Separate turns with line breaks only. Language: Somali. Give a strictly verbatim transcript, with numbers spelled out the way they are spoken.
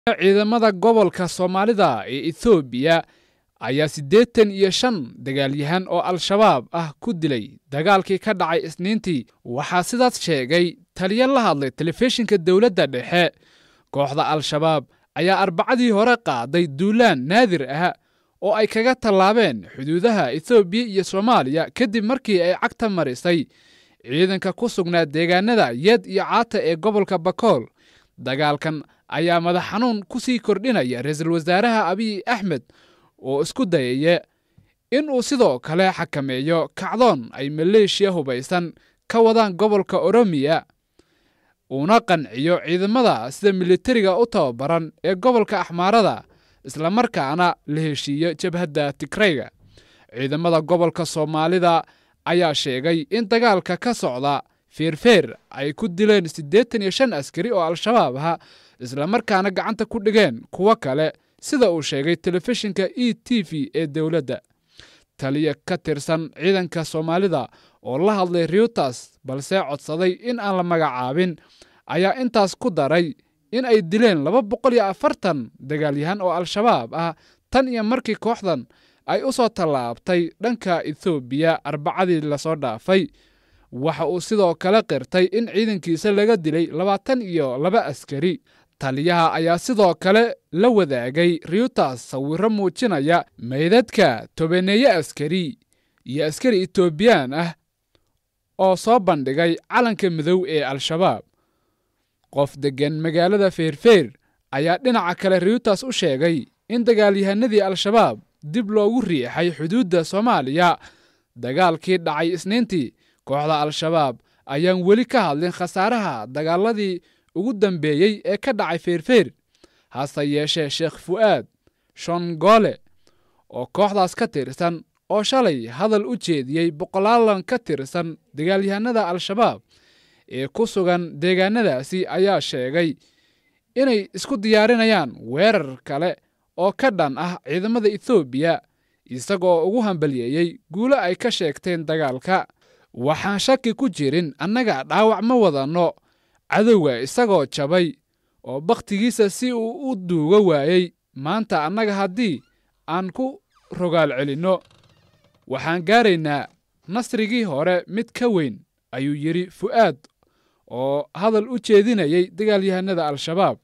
ciidamada gobolka Soomaalida ee Itoobiya ayaa siddeetan iyo shan dagaalyahan oo Al-Shabaab ah ku dilay dagaalkii ka dhacay Isniintii. Waxaa sidaas sheegay taliye la hadlay telefishinka dawladda dhexe. Kooxda Al-Shabaab ayaa Arbacadii hore qaaday duulaan naadir ah oo ay kaga tallaabeen xuduudaha Itoobiya iyo Soomaaliya kadib markii ay cagta marisay ciidanka ku sugnaa deegaanada Yed iyo Caata ee gobolka Bakool. Dagaalkan ayaa madax xanuun ku sii kordhinaya ra'iisul wasaaraha Abiy Ahmed oo isku dayaya in uu sidoo kale xakameeyo kacdoon ay Maleeshiya hubaysan ka wadaan gobolka Oromiya una qanciyo ciidamada sida militariga u tababaran ee gobolka Axmaarada isla markaana la heshiiyo jabhadda Tigrayga. Ciidamada gobolka Soomaalida ayaa sheegay in dagaalka ka socda Feerfeer ay ku dileen siddeetan iyo shan askari oo Al-Shabaab ah isla markaana gacanta ku dhigeen kuwa kale sida uu sheegay telefishinka E T V ee dawladda. Taliye ka tirsan ciidanka Soomaalida oo la hadlay Reuters balse codsaday in aan la magacaabin ayaa intaas ku daray in ay dileen laba boqol iyo afartan dagaalyahan oo Al-Shabaab ah tan iyo markii kooxdan ay u soo tallaabtay dhanka Itoobiya Arbacadii la soo dhaafay. Waxa uu sidoo kale qirtay in ciidankiisa laga dilay labaatan iyo laba askari. Taliyaha ayaa sidoo kale la wadaagay Reuters sawirro muujinaya meydadka tobaneeyo askari iyo askari Itoobiyaan ah oo soo bandhigay calanka madow ee Al-Shabaab. Qof degan magaalada Feerfeer ayaa dhinaca kale Reuters u sheegay in dagaalyahanadii Al-Shabaab dib loogu riixay xuduudda Soomaaliya. Dagaalkii dhacay Isniintii, kooxda Al-Shabaab ayaan weli ka hadlin khasaaraha dagaaladii ugu dambeeyay ee ka dhacay Feerfeer. Hase yeeshee Sheekh Fuaad Shongole oo kooxdaas ka tirsan oo shalay hadal u jeediyay boqolaalan ka tirsan dagaalyahanada Al-Shabaab ee ku sugan deegaanadaasi ayaa sheegay inay isku diyaarinayaan weerar kale oo ka dhan ah ciidamada Itoobiya isagoo ugu hambalyeeyay guulo ay ka sheegteen dagaalka. Waxaan shaki ku jirin annaga dhaawac ma wadano cadowga isagoo jabay oo bakhtigiisa si uu u duuga waayay. Maanta annaga haddii aan ku rogaal celinno waxaan gaaraynaa nasrigii hore mid ka weyn, ayuu yiri Fuaad oo hadal u jeedinayay dagaalyahanada Al-Shabaab.